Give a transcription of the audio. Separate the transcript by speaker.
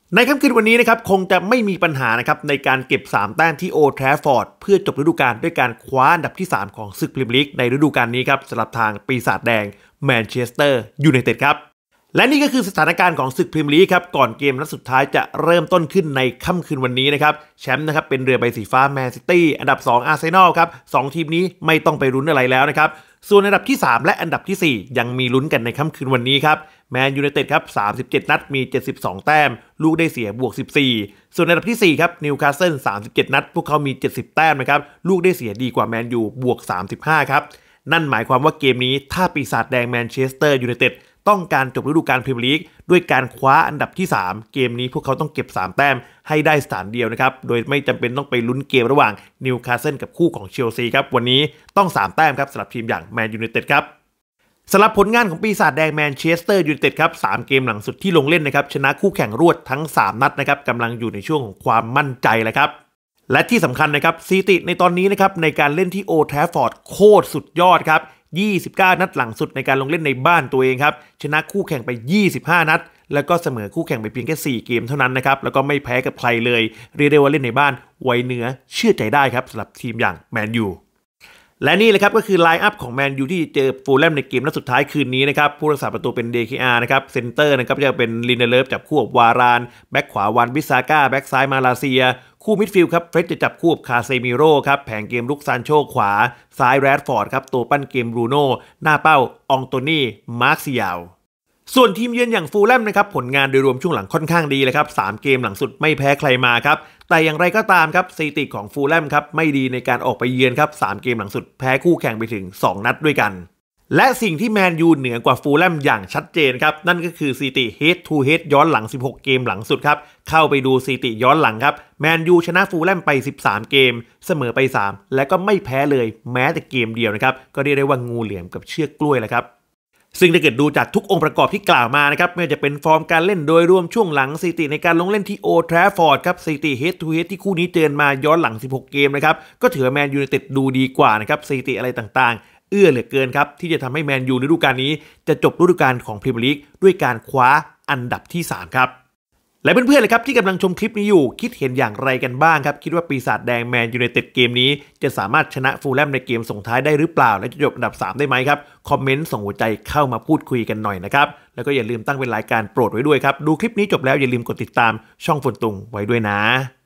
Speaker 1: ในค่ำคืนวันนี้นะครับคงจะไม่มีปัญหานะครับในการเก็บ3แต้มที่โอลด์แทรฟฟอร์ดเพื่อจบฤดูกาลด้วยการคว้าอันดับที่3ของศึกพรีเมียร์ลีกในฤดูกาลนี้ครับสำหรับทางปีศาจแดงแมนเชสเตอร์ยูไนเต็ดครับและนี่ก็คือสถานการณ์ของศึกพรีเมียร์ลีกครับก่อนเกมนัดสุดท้ายจะเริ่มต้นขึ้นในค่ำคืนวันนี้นะครับแชมป์นะครับเป็นเรือใบสีฟ้าแมนซิตี้อันดับ2อาร์เซนอลครับ2ทีมนี้ไม่ต้องไปลุ้นอะไรแล้วนะครับส่วนอันดับที่3และอันดับที่4ยังมีลุ้นกันในค่ำคืนวันนี้ครับแมนยูไนเต็ดครับ37นัดมี72แต้มลูกได้เสียบวก14ส่วนอันดับที่4ครับนิวคาสเซิล37นัดพวกเขามี70แต้มนะครับลูกได้เสียดีกว่าแมนยูบวก35ครับนั่นหมายความว่าเกมนี้ถ้าปีศาจแดงแมนเชสเตอร์ยูไนเต็ดต้องการจบฤดูกาลพรีเมียร์ลีกด้วยการคว้าอันดับที่3เกมนี้พวกเขาต้องเก็บ3แต้มให้ได้สถานเดียวนะครับโดยไม่จำเป็นต้องไปลุ้นเกมระหว่างนิวคาสเซิลกับคู่ของเชลซีครับวันนี้ต้อง3แต้มครับสำหรับทีมอย่างแมนยูไนเต็ดครับสำหรับผลงานของปีศาจแดงแมนเชสเตอร์ยูไนเต็ดครับ3เกมหลังสุดที่ลงเล่นนะครับชนะคู่แข่งรวดทั้ง3นัดนะครับกำลังอยู่ในช่วงของความมั่นใจแล้วครับและที่สำคัญนะครับสถิติในตอนนี้นะครับในการเล่นที่โอลด์แทรฟฟอร์ดโคตรสุดยอดครับ29นัดหลังสุดในการลงเล่นในบ้านตัวเองครับชนะคู่แข่งไป25นัดแล้วก็เสมอคู่แข่งไปเพียงแค่4เกมเท่านั้นนะครับแล้วก็ไม่แพ้กับใครเลยเรียกได้ว่าเล่นในบ้านไว้เหนือเชื่อใจได้ครับสำหรับทีมอย่างแมนยูและนี่เลยครับก็คือไลน์อัพของแมนยูที่เจอฟูลแลมในเกมนัดสุดท้ายคืนนี้นะครับผู้รักษาประตูเป็น DKR นะครับเซนเตอร์นะครับจะเป็นลินเดเลฟจับคู่กับวารานแบ็คขวาวันบิซาก้าแบ็คซ้ายมาลาเซียคู่มิดฟิลด์ครับเฟร็ดจะจับคู่กับคาเซมิโร่ครับแผงเกมลุกซานโชขวาซ้ายแรดฟอร์ดครับตัวปั้นเกมบรูโน่หน้าเป้าอองโตนี่มาร์คซิยาวส่วนทีมเยือนอย่างฟูลแลมนะครับผลงานโดยรวมช่วงหลังค่อนข้างดีเลยครับ3เกมหลังสุดไม่แพ้ใครมาครับแต่อย่างไรก็ตามครับสถิติของฟูลแลมครับไม่ดีในการออกไปเยือนครับ3เกมหลังสุดแพ้คู่แข่งไปถึง2นัดด้วยกันและสิ่งที่แมนยูเหนือกว่าฟูลแลมอย่างชัดเจนครับนั่นก็คือสถิติ Head to Head ย้อนหลัง16เกมหลังสุดครับเข้าไปดูสถิติย้อนหลังครับแมนยูชนะฟูลแลมไป13เกมเสมอไป3และก็ไม่แพ้เลยแม้แต่เกมเดียวนะครับก็เรียกได้ว่างูเหลี่ยมกับเชือกกล้วยแหละครับซึ่งถ้าเกิดดูจากทุกองค์ประกอบที่กล่าวมานะครับไม่ว่าจะเป็นฟอร์มการเล่นโดยรวมช่วงหลังสถิติในการลงเล่นที่โอลด์แทรฟฟอร์ดครับสถิติ Head to Head ที่คู่นี้เจอมาย้อนหลัง16เกมนะครับก็ถือว่าแมนยูไนเต็ดดูดีกว่านะครับสถิติอะไรต่างๆเอื้อเหลือเกินครับที่จะทำให้แมนยูฤดูกาลนี้จะจบฤดูกาลของพรีเมียร์ลีกด้วยการคว้าอันดับที่3ครับและเพื่อนๆเลยครับที่กำลังชมคลิปนี้อยู่คิดเห็นอย่างไรกันบ้างครับคิดว่าปีศาจแดงแมนยูไนเต็ดเกมนี้จะสามารถชนะฟูลแลมในเกมส่งท้ายได้หรือเปล่าและจะจบอันดับ3ได้ไหมครับคอมเมนต์ส่งหัวใจเข้ามาพูดคุยกันหน่อยนะครับแล้วก็อย่าลืมตั้งเป็นรายการโปรดไว้ด้วยครับดูคลิปนี้จบแล้วอย่าลืมกดติดตามช่องฝนตุงไว้ด้วยนะ